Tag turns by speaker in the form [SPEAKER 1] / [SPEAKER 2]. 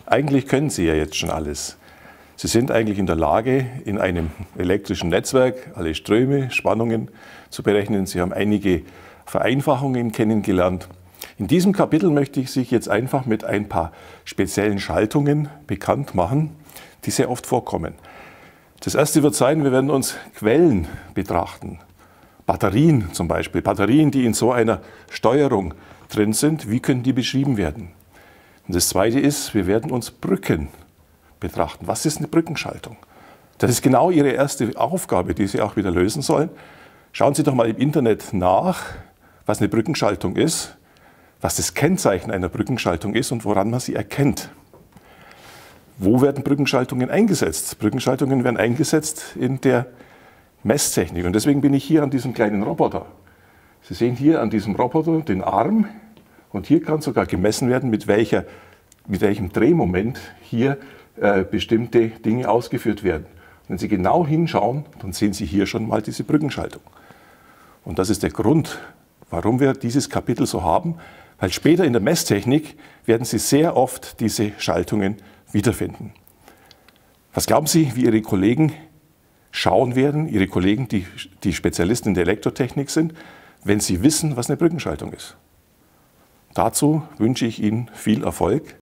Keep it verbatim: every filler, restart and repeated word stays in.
[SPEAKER 1] Eigentlich können Sie ja jetzt schon alles. Sie sind eigentlich in der Lage, in einem elektrischen Netzwerk alle Ströme, Spannungen zu berechnen. Sie haben einige Vereinfachungen kennengelernt. In diesem Kapitel möchte ich Sie jetzt einfach mit ein paar speziellen Schaltungen bekannt machen, die sehr oft vorkommen. Das erste wird sein, wir werden uns Quellen betrachten. Batterien zum Beispiel. Batterien, die in so einer Steuerung drin sind, wie können die beschrieben werden? Und das zweite ist, wir werden uns Brücken betrachten. Was ist eine Brückenschaltung? Das ist genau Ihre erste Aufgabe, die Sie auch wieder lösen sollen. Schauen Sie doch mal im Internet nach, was eine Brückenschaltung ist, was das Kennzeichen einer Brückenschaltung ist und woran man sie erkennt. Wo werden Brückenschaltungen eingesetzt? Brückenschaltungen werden eingesetzt in der Messtechnik. Und deswegen bin ich hier an diesem kleinen Roboter. Sie sehen hier an diesem Roboter den Arm und hier kann sogar gemessen werden, mit, welcher, mit welchem Drehmoment hier äh, bestimmte Dinge ausgeführt werden. Und wenn Sie genau hinschauen, dann sehen Sie hier schon mal diese Brückenschaltung. Und das ist der Grund, warum wir dieses Kapitel so haben, weil später in der Messtechnik werden Sie sehr oft diese Schaltungen wiederfinden. Was glauben Sie, wie Ihre Kollegen schauen werden, Ihre Kollegen, die, die Spezialisten in der Elektrotechnik sind, wenn sie wissen, was eine Brückenschaltung ist? Dazu wünsche ich Ihnen viel Erfolg.